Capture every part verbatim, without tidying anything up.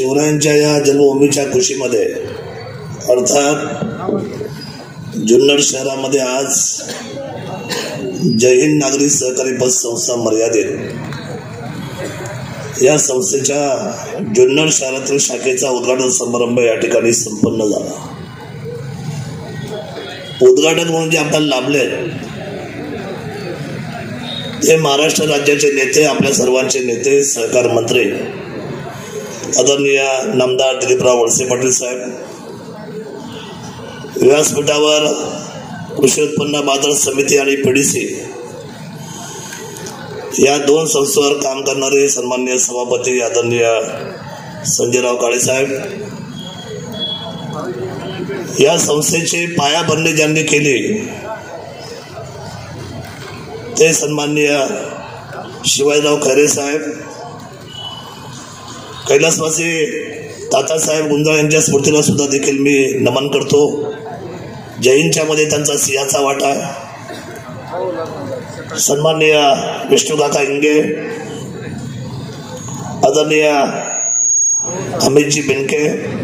शिवरायांच्या या जन्मभूमीच्या खुशीमध्ये अर्थात जुन्नर शहरामध्ये आज जय हिंद नागरी सहकारी पतसंस्था मर्यादित या संस्थेच्या जुन्नर शहरातील शाखेचा उद्घाटन समारंभ या ठिकाणी संपन्न झाला। उद्घाटन म्हणून जे आपल्याला लाभले ते महाराष्ट्र राज्याचे नेते, आपल्या सर्वांचे नेते, सहकार मंत्री आदरणीय नामदार दिलीपराव वळसे पाटील साहेब, व्यासपीठावर कृषी उत्पन्न बाजार समिती आणि पीडीसी या दोन संस्थेवर काम करणारे सन्माननीय सभापती आदरणीय संजयराव काळे साहेब, या संस्थेची पायाभरणी ज्यांनी केली ते सन्माननीय शिवाजीराव खैरे साहेब, कैलासवासी तातासाहेब गुंजाळ यांच्या स्मृतीला सुद्धा देखील मी नमन करतो। जय हिंदच्या मध्ये त्यांचा सिंहाचा वाटा आहे। सन्माननीय विष्णुकाका इंगे, आदरणीय अमितजी बेनके,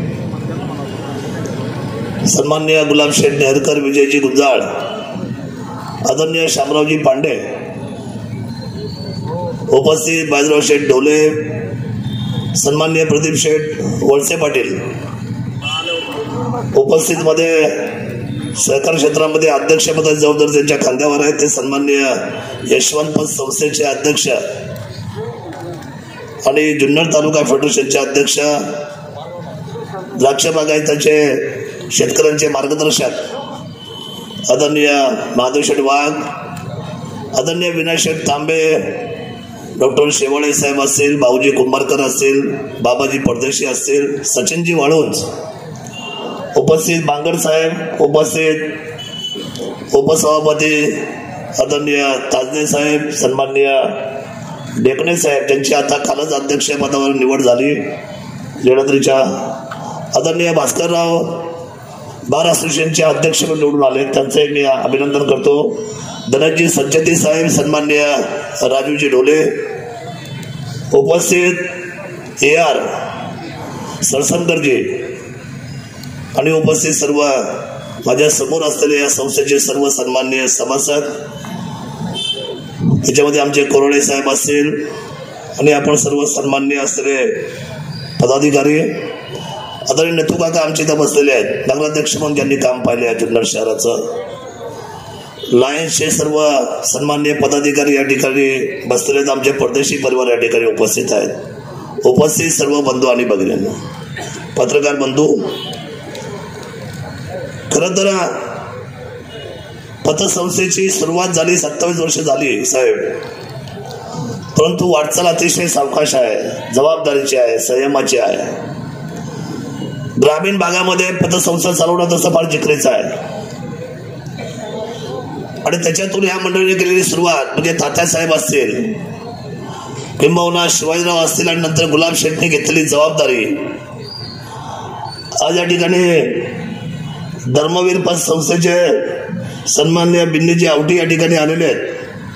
सन्माननीय गुलाबशेठ नेहरकर, विजयजी गुंजाळ, आदरणीय शामरावजी पांडे, उपस्थित बाजीराव शेठ ढोले, सन्माननीय प्रदीप शेठ वळसे पाटील, उपस्थित मध्ये सहकार क्षेत्रामध्ये अध्यक्षपदाची जबाबदारी त्यांच्या खांद्यावर आहे ते सन्माननीय यशवंत पत संस्थेचे अध्यक्ष आणि जुन्नर तालुका फेडरेशनचे अध्यक्ष, द्राक्ष बागायताचे शेतकऱ्यांचे मार्गदर्शक आदरणीय महादेव शेठ वाघ, आदरणीय विनायक शेठ तांबे, डॉक्टर शेवाळे साहेब असतील, भाऊजी कुंभारकर असतील, बाबाजी परदेशी असतील, सचिनजी वाळुंज, उपस्थित बांगर साहेब, उपस्थित उपसभापती आदरणीय ताजने साहेब, सन्माननीय डेकणे साहेब ज्यांची आता कालच अध्यक्षपदावर निवड झाली लेणाद्रीच्या, आदरणीय भास्करराव बार असोसिएशनचे अध्यक्ष निवडून आले, त्यांचे मी अभिनंदन करतो। धनंजय संचेती साहेब, सन्माननीय राजूजी ढोले, उपस्थित ए आर सरसनकरजी आणि उपस्थित सर्व माझ्या समोर असलेले या संस्थेचे सर्व सन्माननीय सभासद, त्याच्यामध्ये आमचे कोरोडे साहेब असतील आणि आपण सर्व सन्माननीय असलेले पदाधिकारी, आदरणीय नेतू काका आमचे इथं बसलेले आहेत, नगराध्यक्ष म्हणून ज्यांनी काम पाहिले आहे जुन्नर शहराचं, लायन्सचे सर्व सन्माननीय पदाधिकारी या ठिकाणी बसलेले आहेत, आमचे परदेशी परिवार या ठिकाणी उपस्थित आहेत, उपस्थित सर्व बंधू आणि भगिनींनो, पत्रकार बंधू, खरं तर पतसंस्थेची सुरुवात झाली सत्तावीस वर्ष झाली साहेब, परंतु वाटचाल अतिशय सावकाश आहे, जबाबदारीची आहे, संयमाची आहे। ग्रामीण भागामध्ये पतसंस्था चालवणं तसं फार जिकरीचं आहे आणि त्याच्यातून या मंडळीने केलेली सुरुवात म्हणजे तात्यासाहेब असतील किंबहुना शिवाजीराव असतील आणि नंतर गुलाब शेठने घेतलेली जबाबदारी आज या ठिकाणी धर्मवीर पत संस्थेचे सन्माननीय बिन्नीजी आवटी या ठिकाणी आलेले आहेत।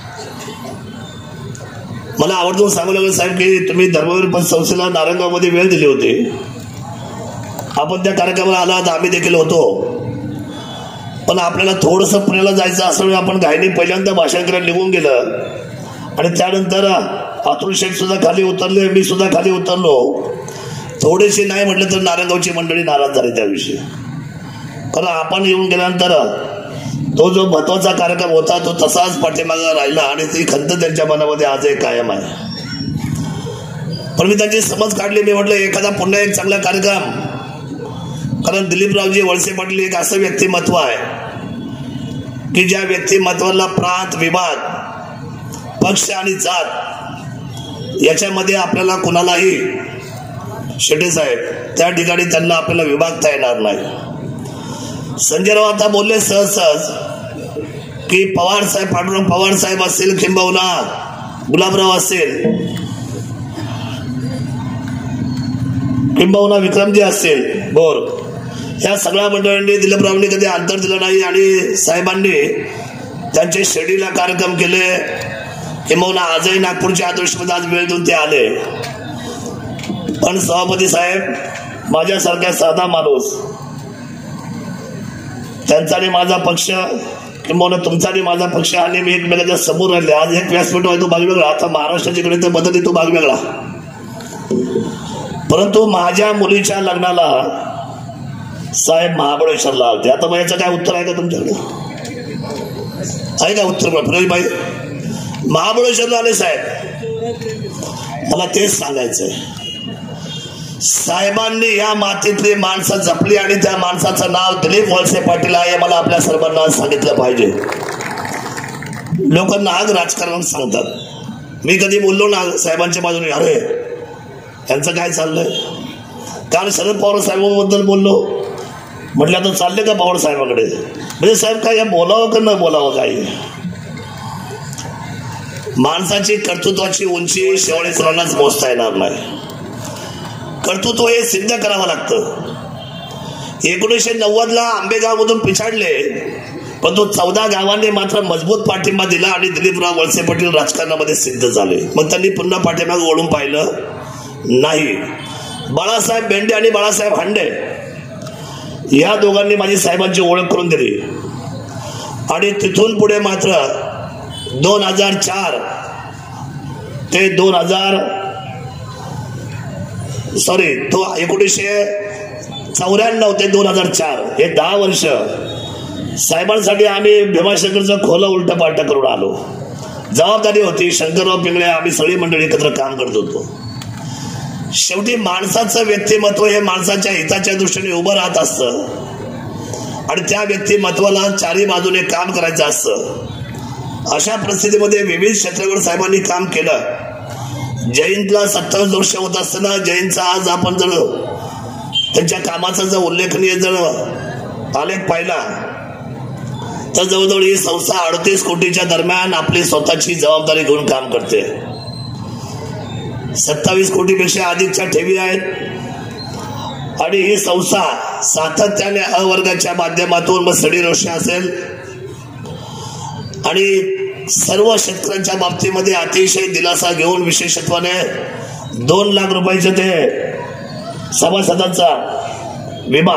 मला आवर्जून सांगू लागलं साहेब की तुम्ही धर्मवीर पत संस्थेला नारायणगावमध्ये वेळ दिली होती, आपण त्या कार्यक्रमाला आला तर आम्ही देखील होतो, पण आपल्याला थोडंसं पुण्याला जायचं असल्यामुळे आपण घाईने पहिल्यांदा भाषण करायला निघून गेलं आणि त्यानंतर अतुल शेठ सुद्धा खाली उतरले, मी सुद्धा खाली उतरलो, थोडेसे नाही म्हटलं तर नारायणगावची मंडळी नाराज झाली त्याविषयी, कारण आपण येऊन गेल्यानंतर तो जो महत्वाचा कार्यक्रम होता तो तसाच पाठीमागे राहिला आणि ती खंत त्यांच्या मनामध्ये आजही कायम आहे। पण मी त्यांची समज काढली, मी म्हटलं एखादा पुन्हा एक चांगला कार्यक्रम, कारण दिलीपरावजी वळसे पाटील एक असं व्यक्तिमत्व आहे की ज्या व्यक्तिमत्वाला प्रांत, विभाग, पक्ष आणि जात याच्यामध्ये आपल्याला कुणालाही शेटे साहेब त्या ठिकाणी त्यांना आपल्याला विभागता येणार नाही। संजयराव आता बोलले सहज सहज की पवार साहेब, पांडुरंग पवार साहेब असतील किंबहुना गुलाबराव असतील किंबहुना विक्रमजी असतील बोर, या सगळ्या मंडळींनी दिलीपरावांनी कधी अंतर दिलं नाही आणि साहेबांनी त्यांचे शिर्डीला कार्यक्रम केले किंबहुना आजही नागपूरच्या आदर्शमध्ये आज वेळ देऊन ते आले। पण सभापती साहेब, माझ्यासारखा साधा माणूस, त्यांचा आणि माझा पक्ष किंवा तुमचा आणि माझा पक्ष आणि मी एकमेकांच्या समोर राहिले. आज एक व्यासपीठ आहे तो भाग वेगळा, आता महाराष्ट्राच्या कडे तर बदल तो भाग वेगळा. परंतु माझ्या मुलीच्या लग्नाला साहेब महाबळेश्वरला आलते. आता मग याचं काय उत्तर आहे का तुमच्याकडे? आहे का उत्तर? प्रवीणबाई महाबळेश्वरला आले साहेब. मला तेच सांगायचंय, साहेबांनी या मातीतली माणसं जपली आणि त्या माणसाचं नाव दिलीप वळसे पाटील आहे. मला आपल्या सर्वांना सांगितलं पाहिजे. लोक नाग राजकारण सांगतात. मी कधी बोललो ना साहेबांच्या बाजूने, अरे यांचं काय चाललंय, काल शरद पवार साहेबांबद्दल बोललो, म्हटलं आता चालले का पवार साहेबांकडे? म्हणजे साहेब काय बोलावं का न बोलावं? काही माणसाची कर्तृत्वाची उंची शेवळे सरांनाच मोजता येणार नाही. कर्तृत्व हे सिद्ध करावं लागतं. एकोणीसशे नव्वद ला आंबेगाव मधून पिछाडले, पण तो चौदा गावांनी मात्र मजबूत पाठिंबा दिला आणि दिलीपराव वळसे पाटील राजकारणामध्ये सिद्ध झाले. मग त्यांनी पुन्हा पाठीमागे ओढून पाहिलं नाही. बाळासाहेब बेंडे आणि बाळासाहेब हांडे या दोघांनी माझी साहेबांची ओळख करून दिली आणि तिथून पुढे मात्र दोन हजार चार ते दोन हजार सॉरी तो एकोणीसशे चौऱ्याण्णव ते दोन हजार चार हे दहा वर्ष साहेबांसाठी आम्ही भीमाशंकरचं खोलं उलट पालट करून आलो. जबाबदारी होती. शंकरराव पिंगळे आम्ही सगळी मंडळी एकत्र काम करत होतो. शेवटी माणसाचं व्यक्तिमत्व हे माणसाच्या हिताच्या दृष्टीने उभं राहत असतं आणि त्या व्यक्तिमत्वाला चारी बाजूने काम करायचं असतं. अशा परिस्थितीमध्ये विविध क्षेत्रावर साहेबांनी काम केलं. जयंतला सत्तावीस वर्ष होत असताना जयंतचा आज आपण जर त्यांच्या कामाचा जर उल्लेखनीय जर आलेख पाहिला तर जवळजवळ ही संस्था अडतीस कोटीच्या दरम्यान आपली स्वतःची जबाबदारी घेऊन काम करते. सत्तावीस कोटीपेक्षा अधिकच्या ठेवी आहेत आणि ही संस्था सातत्याने अवर्गाच्या माध्यमातून मग सडी रोषे असेल आणि सर्व शेतकऱ्यांच्या बाबतीमध्ये अतिशय दिलासा घेऊन विशेषत्वाने दोन लाख रुपयाचे ते सभासदांचा विमा.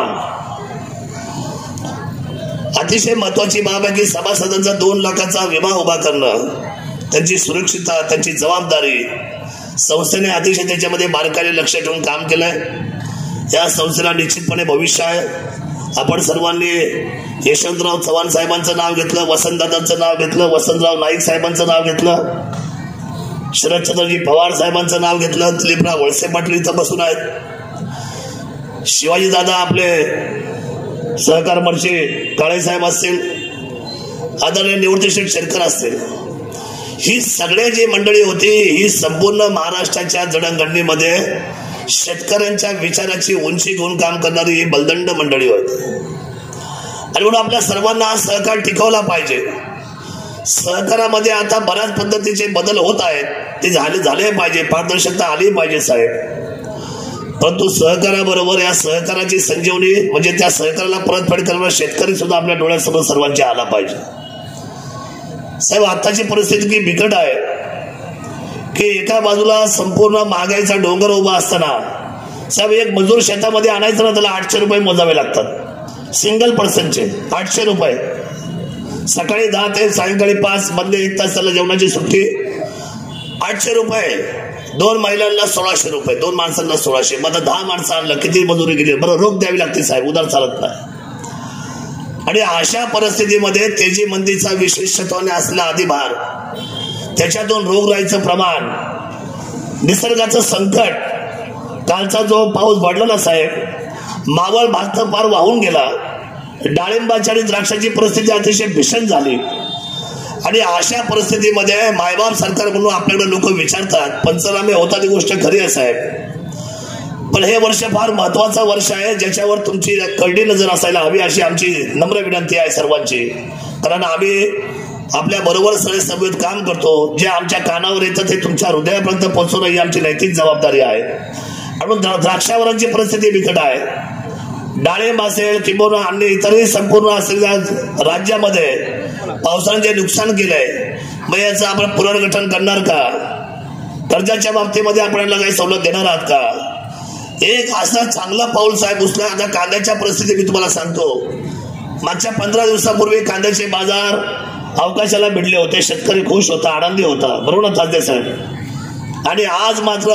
अतिशय महत्वाची बाब आहे की सभासदांचा दोन लाखाचा विमा उभा करणं, त्यांची सुरक्षितता, त्यांची जबाबदारी संस्थेने अतिशय त्याच्यामध्ये बारकाईने लक्ष ठेवून काम केलंय. या संस्थेला निश्चितपणे भविष्य आहे. आपण सर्वांनी यशवंतराव चव्हाण साहेबांचं नाव घेतलं, वसंतदादांचं नाव घेतलं, वसंतराव नाईक साहेबांचं नाव घेतलं, शरदचंद्रजी पवार साहेबांचं नाव घेतलं, दिलीपराव वळसे पाटील इथं बसून आहेत, शिवाजी दादा आपले सहकार मंत्री काळे साहेब असतील, आदरणीय निवृत्तीशेठ शेरकर असतील. ही सगळे जी मंडळी होती ही संपूर्ण महाराष्ट्राच्या जडणघडणीमध्ये शेतकऱ्यांच्या विचाराची उंची घेऊन काम करणारी ही बलदंड मंडळी होती आणि म्हणून आपल्या सर्वांना सहकार टिकवला पाहिजे. सहकारामध्ये आता बऱ्याच पद्धतीचे बदल होत आहेत, ते झाले झाले पाहिजे, पारदर्शकता आली पाहिजे साहेब. परंतु सहकाराबरोबर या सहकाराची संजीवनी म्हणजे त्या सहकाराला परतफेड करणारा शेतकरी सुद्धा आपल्या डोळ्यासमोर सर्वांची आला पाहिजे. साहेब आताची परिस्थिती की बिकट आहे की एका बाजूला संपूर्ण महागाईचा डोंगर उभा असताना साहेब एक मजूर शेतामध्ये आणायचं ना त्याला आठशे रुपये मोजावे लागतात. सिंगल पर्सनचे आठशे रुपये. सकाळी दहा ते सायंकाळी पाच मधले एक तास त्याला जेवणाची सुट्टी, आठशे रुपये. दोन महिलांना सोळाशे रुपये, दोन माणसांना सोळाशे. मग आता दहा माणसं आणलं किती मजुरी गेली? बरं रोख द्यावी लागते साहेब, उधार चालत नाही. आणि अशा परिस्थितीमध्ये तेजी मंदीचा विशेषत्वाने असलेला अधिभार, त्याच्यातून रोगराईचं प्रमाण, निसर्गाचं संकट, कालचा जो पाऊस पडला साहेब, मावळ भाग तर पार वाहून गेला. डाळिंबाची आणि द्राक्षाची परिस्थिती अतिशय भीषण झाली. आणि अशा परिस्थितीमध्ये मायबाप सरकार म्हणून आपल्याकडे लोक विचारतात, पंचनामे होतात, ही गोष्ट खरी आहे साहेब. पण हे वर्ष फार महत्वाचं वर्ष आहे ज्याच्यावर तुमची करडी नजर असायला हवी अशी आमची नम्र विनंती आहे सर्वांची. कारण आम्ही आपल्या बरोबर सगळे समवेत काम करतो. जे आमच्या कानावर येतं ते तुमच्या हृदयापर्यंत पोहोचवणं ही आमची नैतिक जबाबदारी आहे. आणि द्राक्षावरांची परिस्थिती बिकट आहे. डाळिंब असेल किंवा अन्य इतरही संपूर्ण असलेल्या राज्यामध्ये पावसाने जे नुकसान केलंय, मग याचं आपण पुनर्गठन करणार का? कर्जाच्या बाबतीमध्ये आपण काही सवलत देणार आहात का? एक असा चांगला पाऊल साहेब उचला. आता कांद्याच्या परिस्थिती मी तुम्हाला सांगतो. मागच्या पंधरा दिवसापूर्वी कांद्याचे बाजार अवकाशाला भिडले होते. शेतकरी खुश होता, आनंदी होता, बरोबर ना तात्या साहेब. आणि आज मात्र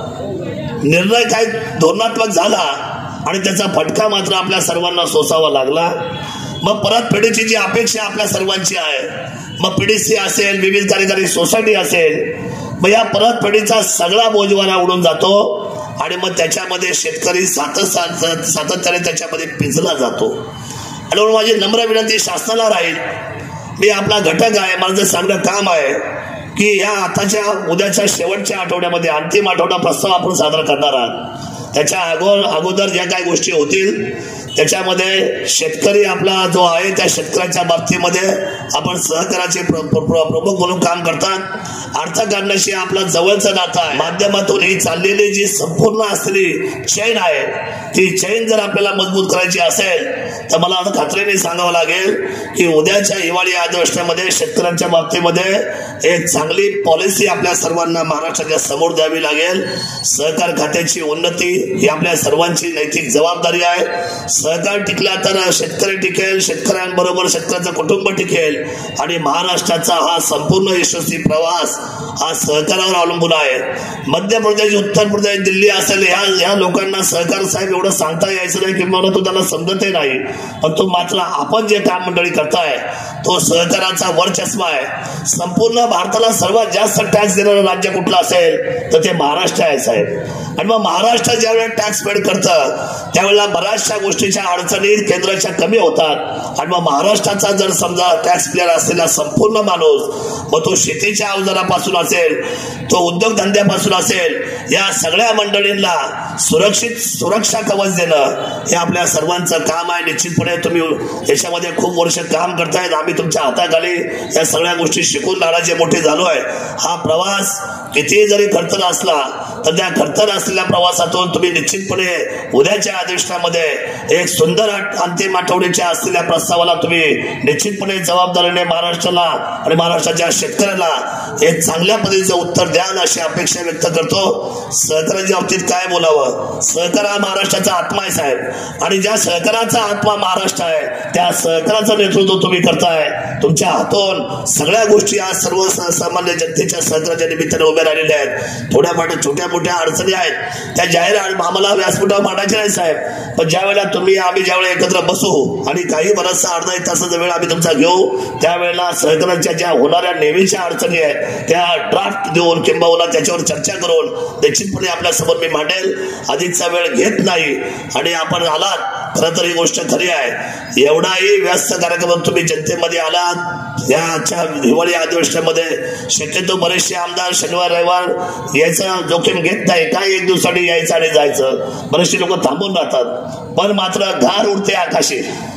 निर्णय काय धोरणात्मक झाला आणि त्याचा फटका मात्र आपल्या सर्वांना सोसावा लागला. मग परतफेडीची जी अपेक्षा आपल्या सर्वांची आहे, मग पीडीसी असेल, विविध कार्यकारी सोसायटी असेल, मग या परतफेडीचा सगळा बोजवारा उडून जातो आणि मग त्याच्यामध्ये शेतकरी सातत सातत्याने त्याच्यामध्ये पिंजला जातो. आणि म्हणून माझी नम्र विनंती शासनाला राहील, मी आपला घटक आहे, माझं सांगणं काम आहे की या आताच्या उद्याच्या शेवटच्या आठवड्यामध्ये अंतिम आठवडा प्रस्ताव आपण सादर करणार आहात. त्याच्या अगोदर अगोदर ज्या काही गोष्टी होतील त्याच्यामध्ये शेतकरी आपला जो आहे त्या शेतकऱ्याच्या बाबतीमध्ये आपण सहकाराचे प्रमुख म्हणून काम करतात. अर्थकारणाशी आपला जवळचं नातं आहे. माध्यमातून ही चाललेली जी संपूर्ण असलेली चैन आहे, ती चैन जर आपल्याला मजबूत करायची असेल तर मला आता खात्रीने सांगावं लागेल की उद्याच्या हिवाळी अधिवेशनामध्ये शेतकऱ्यांच्या बाबतीमध्ये एक चांगली पॉलिसी आपल्या सर्वांना महाराष्ट्राच्या समोर द्यावी लागेल. सहकार खात्याची उन्नती ही आपल्या सर्वांची नैतिक जबाबदारी आहे. सहकार टिकला तर शेतकरी टिकेल, शेतकऱ्यांबरोबर शेतकऱ्याचं कुटुंब टिकेल आणि महाराष्ट्राचा हा संपूर्ण यशस्वी प्रवास हा सहकारावर अवलंबून आहे. मध्य प्रदेश, उत्तर प्रदेश, दिल्ली असेल, ह्या ह्या लोकांना सहकार साहेब एवढं सांगता यायचं नाही किंवा तो त्यांना समजतही नाही. पण तो मात्र आपण जे काम मंडळी करताय तो सहकाराचा वरचष्मा आहे. संपूर्ण भारताला सर्वात जास्त टॅक्स देणारं राज्य कुठलं असेल तर ते महाराष्ट्र आहे साहेब. आणि मग महाराष्ट्र ज्यावेळेला टॅक्स पेड करतं त्यावेळेला बऱ्याचशा गोष्टीच्या अडचणी केंद्राच्या कमी होतात. आणि मग महाराष्ट्राचा जर समजा टॅक्स पेयर असलेला संपूर्ण माणूस, मग तो शेतीच्या अवजारापासून असेल, तो उद्योगधंद्यापासून असेल, या सगळ्या मंडळींना सुरक्षित सुरक्षा कवच देणं हे आपल्या सर्वांचं काम आहे. निश्चितपणे तुम्ही याच्यामध्ये खूप वर्ष काम करतायत. आम्ही तुमच्या हाताखाली या सगळ्या गोष्टी शिकून लहानाचे मोठे झालो आहे. हा प्रवास किती जरी खर्च असला तर त्या खर्च असलेल्या प्रवासातून तुम्ही निश्चितपणे उद्याच्या अधिवेशनामध्ये एक सुंदर अंतिम आठवड्याच्या असलेल्या प्रस्तावाला तुम्ही निश्चितपणे जबाबदारीने महाराष्ट्राला आणि महाराष्ट्राच्या शेतकऱ्याला एक चांगल्या पद्धतीचं उत्तर द्याल अशी अपेक्षा व्यक्त करतो. सहकाराच्या बाबतीत काय बोलावं, सहकार हा महाराष्ट्राचा आत्मा आहे साहेब. आणि ज्या सहकाराचा आत्मा महाराष्ट्र आहे त्या सहकाराचं नेतृत्व तुम्ही करताय. तुमच्या हातून सगळ्या गोष्टी आज सर्व सामान्य जनतेच्या सहकाराच्या निमित्ताने उभ्या राहिलेल्या आहेत. थोड्या मोठ्या छोट्या मोठ्या अडचणी आहेत, त्या जाहीर आम्हाला व्यासपीठावर मांडायच्या नाही साहेब. पण ज्या वेळेला तुम्ही आम्ही ज्यावेळेला एकत्र बसू आणि काही बराचसा अर्धा एक तासाचा वेळ आम्ही तुमचा घेऊ, त्यावेळेला सहकाराच्या ज्या होणाऱ्या नेहमीच्या अडचणी आहेत त्या ड्राफ्ट देऊन किंबहुना त्याच्यावर चर्चा करून निश्चितपणे आपल्या समोर मी मांडेल. अधिकचा वेळ घेत नाही. आणि आपण आलात, खरं तर ही गोष्ट खरी आहे, एवढाही व्यस्त कार्यक्रम तुम्ही जनतेमध्ये आलात. याच्या हिवाळी अधिवेशनामध्ये शक्यतो बरेचसे आमदार शनिवार रविवार यायचं जोखीम घेत नाही. काय एक दिवसासाठी यायचं आणि जायचं, बरेचसे लोक थांबून राहतात. पण मात्र घार उडते आकाशी,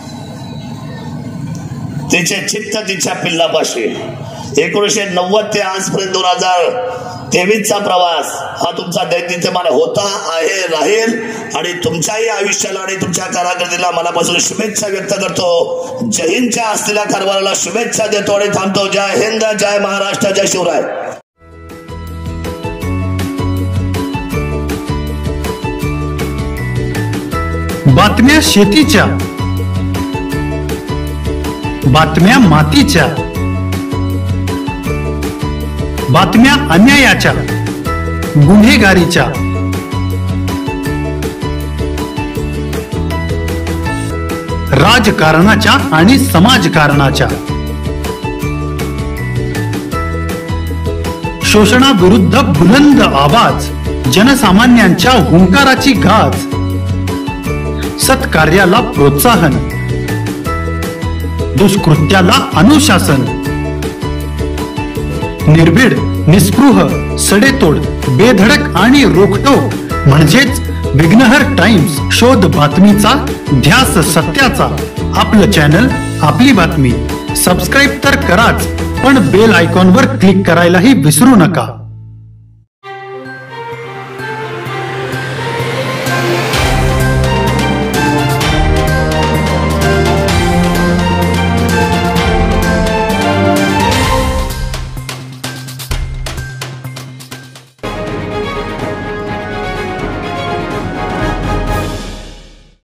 तिचे चित्त तिच्या पिल्लापाशी. एकोणीसशे नव्वद ते आजपर्यंत दोन हजार तेवीसचा प्रवास हा तुमचा दैनंदिन होता, आहे, राहील. आणि तुमच्याही आयुष्याला आणि तुमच्या कारकिर्दीला मनापासून शुभेच्छा व्यक्त करतो. जय हिंदच्या असलेल्या कारभाराला शुभेच्छा देतो आणि थांबतो. जय हिंद, जय महाराष्ट्र, जय शिवराय. बातम्या शेतीच्या, बातम्या मातीच्या, बातम्या अन्यायाच्या, गुन्हेगारीच्या, राजकारणाच्या आणि समाजकारणाच्या, शोषणाविरुद्ध बुलंद आवाज, जनसामान्यांच्या हुंकाराची गाज, सत्कार्याला प्रोत्साहन, दुष्कृत्याला अनुशासन, निर्भीड, निस्पृह, सडेतोड, बेधडक आणि रोखटोक म्हणजेच विघ्नहर टाइम्स. शोध बातमीचा, ध्यास सत्याचा. आपलं चॅनल, आपली बातमी. सबस्क्राईब तर कराच, पण बेल आयकॉनवर क्लिक करायलाही विसरू नका.